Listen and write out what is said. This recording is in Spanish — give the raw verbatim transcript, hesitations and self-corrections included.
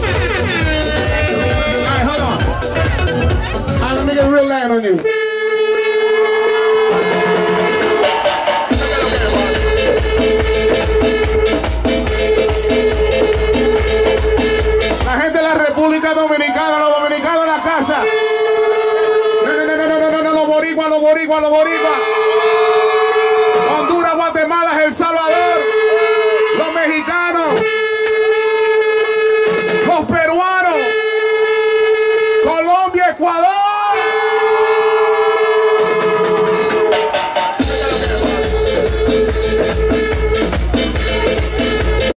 Alright, hold on. Alright, let me get a real line on you. La gente de la República Dominicana, los dominicanos en la casa. No, no, no, no, no, no, no, los boricuas, los boricuas, los boricuas. Honduras, Guatemala, El Salvador, los mexicanos, los peruanos, Colombia, Ecuador.